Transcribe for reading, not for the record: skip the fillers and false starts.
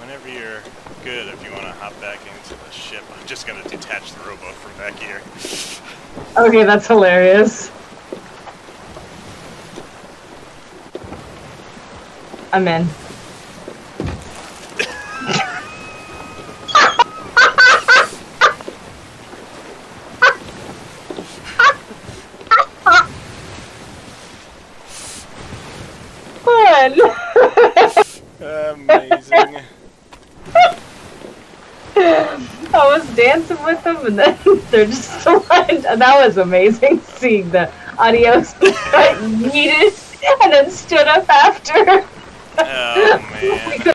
whenever you're good, if you want to hop back into the ship, I'm just going to detach the rowboat from back here. Okay, that's hilarious. I'm in. Amazing. I was dancing with them, and then they're just like, that was amazing seeing the Adios got yeeted and then stood up after. Oh man.